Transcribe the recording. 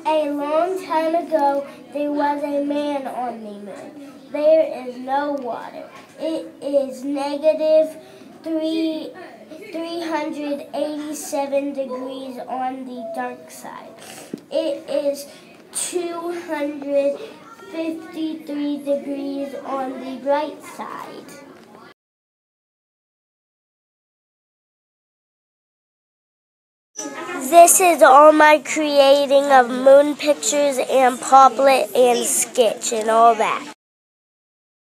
A long time ago, there was a man on the moon. There is no water. It is negative 387 degrees on the dark side. It is 253 degrees on the bright side. This is all my creating of moon pictures and poplet and sketch and all that.